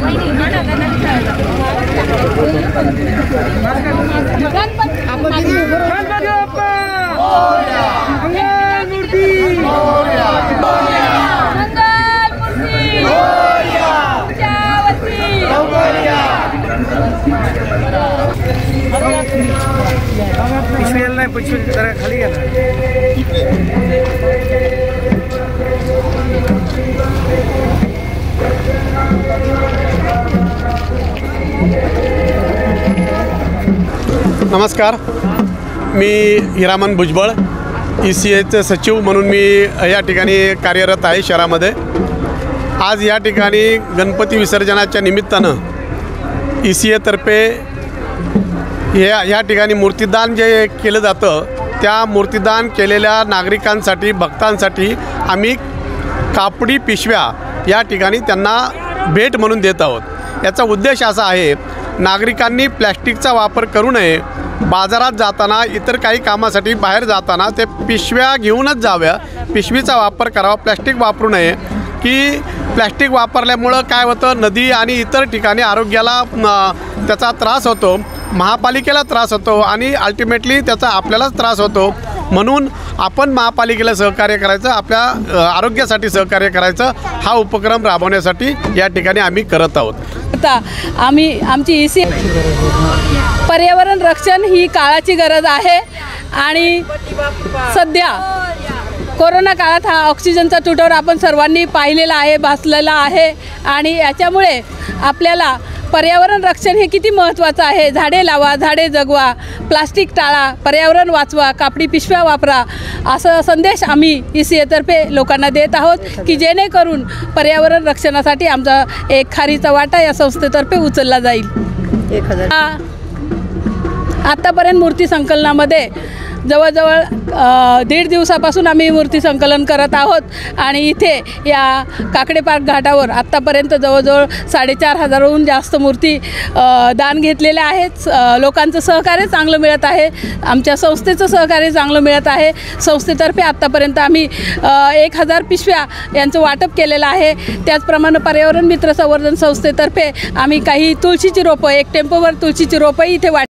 खाली गेला। नमस्कार, मी हिरामन भुजबळ ECAचे सचिव म्हणून मी या ठिकाणी कार्यरत आहे शहरामध्ये। आज या ठिकाणी गणपती विसर्जनाच्या निमित्तानं ECA तर्फे या ठिकाणी मूर्तिदान जे केलं जातं त्या मूर्तिदान केलेल्या नागरिकांसाठी भक्तांसाठी आम्ही कापडी पिशव्या या ठिकाणी त्यांना भेट म्हणून देत आहोत। याचा उद्देश असा आहे, नागरिकांनी प्लॅस्टिकचा वापर करू नये। बाजारात जाताना इतर काही कामासाठी बाहेर जाताना ते पिशव्या घेऊनच जाव्या, पिशवीचा वापर करावा, प्लॅस्टिक वापरू नये। की प्लॅस्टिक वापरल्यामुळं काय होतं, नदी आणि इतर ठिकाणी आरोग्याला त्याचा त्रास होतो, महापालिकेला त्रास होतो आणि अल्टिमेटली त्याचा आपल्यालाच त्रास होतो। म्हणून आपण महापालिकेला सहकार्य करायचं, आपल्या आरोग्यासाठी सहकार्य करायचं, हा उपक्रम राबवण्यासाठी या ठिकाणी आम्ही करत आहोत। आता आमची ECA पर्यावरण रक्षण ही काळाची गरज आहे आणि सध्या कोरोना काळात हा ऑक्सिजनचा तुटवडा आपण सर्वांनी पाहिलेला आहे, भासलेला आहे आणि याच्यामुळे आपल्याला पर्यावरण रक्षण हे किती महत्त्वाचं आहे। झाडे लावा, झाडे जगवा, प्लास्टिक टाळा, पर्यावरण वाचवा, कापडी पिशव्या वापरा, असा संदेश आम्ही ECA तर्फे लोकांना देत आहोत की जेणेकरून पर्यावरण रक्षणासाठी आमचा एक खारीचा वाटा या संस्थेतर्फे उचलला जाईल। 1000 आत्तापर्यंत मूर्ती संकलनामध्ये जवळजवळ 1.5 दिवसापासून आम्ही मूर्ती संकलन करत आहोत आणि इथे या काकडे पार्क घाटावर आत्तापर्यंत जवळजवळ 4,500हून जास्त मूर्ती दान घेतलेल्या आहेत। लोकांचं सहकार्य चांगलं मिळत आहे, आमच्या संस्थेचं सहकार्य चांगलं मिळत आहे। संस्थेतर्फे आत्तापर्यंत आम्ही 1000 पिशव्या यांचं वाटप केलेलं आहे। त्याचप्रमाणे पर्यावरण मित्र संवर्धन संस्थेतर्फे आम्ही काही तुळशीची रोपं, एक टेम्पोवर तुळशीची रोपंही इथे